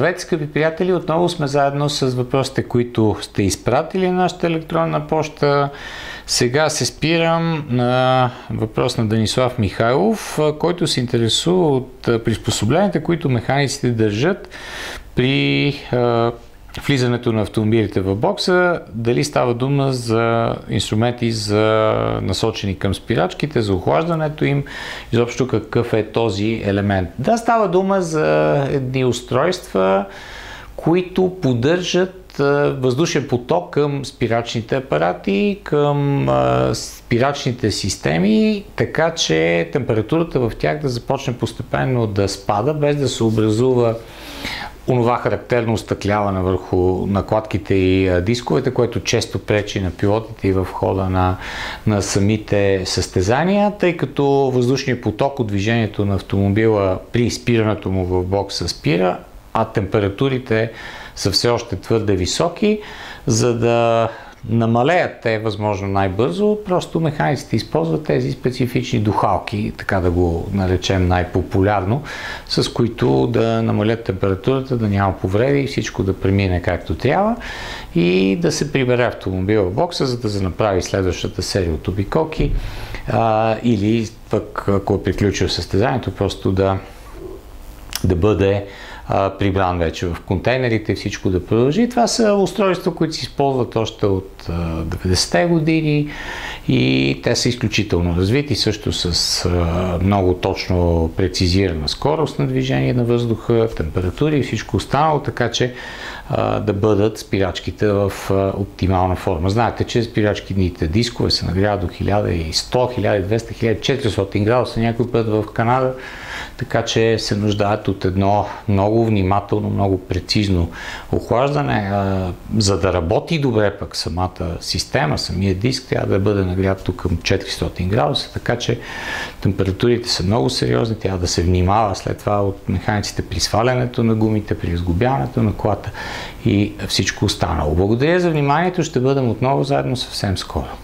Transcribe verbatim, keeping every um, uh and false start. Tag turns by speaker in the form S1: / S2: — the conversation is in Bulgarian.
S1: Здравейте, скъпи приятели! Отново сме заедно с въпросите, които сте изпратили на нашата електронна поща. Сега се спирам на въпрос на Данислав Михайлов, който се интересува от приспособленията, които механиците държат при а, влизането на автомобилите в бокса. Дали става дума за инструменти за насочени към спирачките, за охлаждането им, изобщо какъв е този елемент. Да, става дума за едни устройства, които поддържат въздушен поток към спирачните апарати, към спирачните системи, така че температурата в тях да започне постепенно да спада, без да се образува онова характерно остъкляване върху накладките и дисковете, което често пречи на пилотите и в хода на, на самите състезания, тъй като въздушният поток от движението на автомобила при спирането му в бокса спира, а температурите са все още твърде високи, за да намалеят те възможно най-бързо, просто механиците използват тези специфични духалки, така да го наречем най-популярно, с които да намалят температурата, да няма повреди и всичко да премине както трябва и да се прибере автомобил в бокса, за да се направи следващата серия от обиколки а, или пък ако е приключил състезанието, просто да, да бъде прибран вече в контейнерите, всичко да продължи. Това са устройства, които се използват още от деветдесетте години и те са изключително развити, също с много точно прецизирана скорост на движение на въздуха, температури и всичко останало, така че да бъдат спирачките в оптимална форма. Знаете, че спирачките дискове се нагряват до хиляда и сто, хиляда и двеста, хиляда и четиристотин градуса някой път в Канада, така че се нуждаят от едно много внимателно, много прецизно охлаждане. За да работи добре пък самата система, самия диск, трябва да бъде нагрят към четиристотин градуса, така че температурите са много сериозни, трябва да се внимава след това от механиците при свалянето на гумите, при изгубяването на колата и всичко останало. Благодаря за вниманието, ще бъдем отново заедно съвсем скоро.